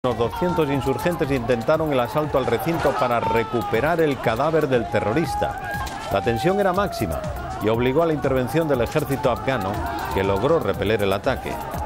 Los 200 insurgentes intentaron el asalto al recinto para recuperar el cadáver del terrorista. La tensión era máxima y obligó a la intervención del ejército afgano, que logró repeler el ataque.